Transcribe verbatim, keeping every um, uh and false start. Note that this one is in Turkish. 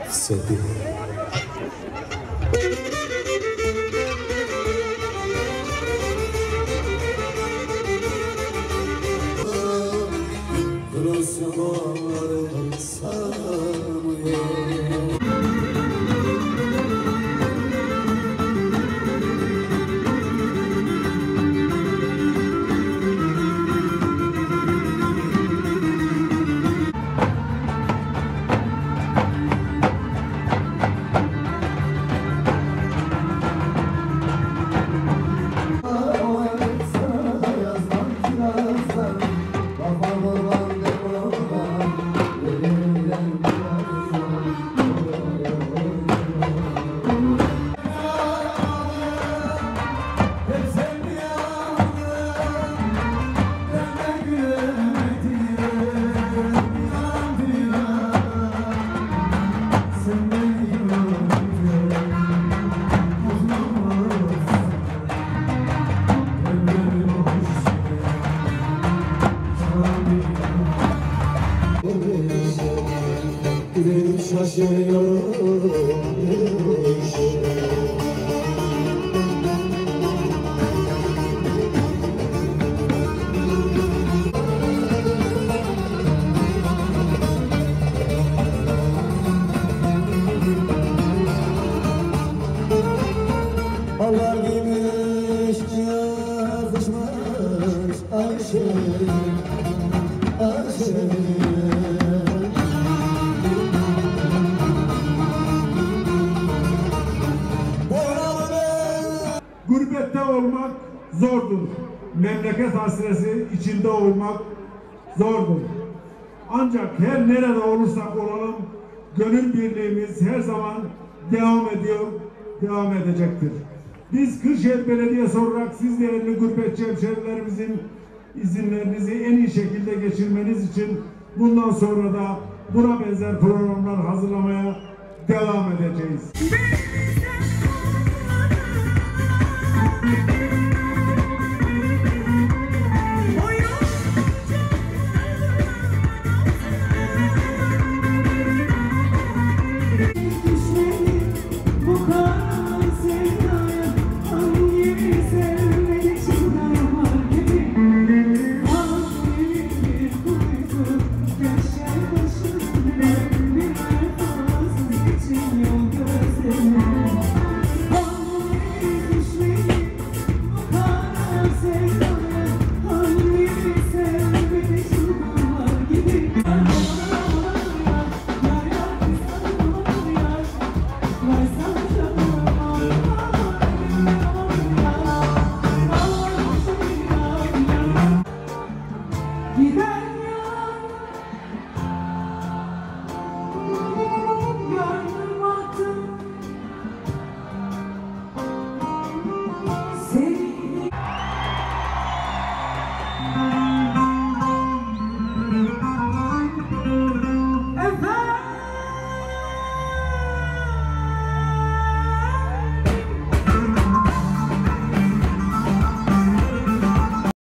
Sedi. Onlar giymiş, yakışmış Ayşe, Ayşe. Gurbette olmak zordur. Memleket hasreti içinde olmak zordur. Ancak her nerede olursak olalım, gönül birliğimiz her zaman devam ediyor, devam edecektir. Biz Kırşehir Belediyesi olarak siz değerli gurbetçi hemşehrilerimizin izinlerinizi en iyi şekilde geçirmeniz için bundan sonra da buna benzer programlar hazırlamaya devam edeceğiz.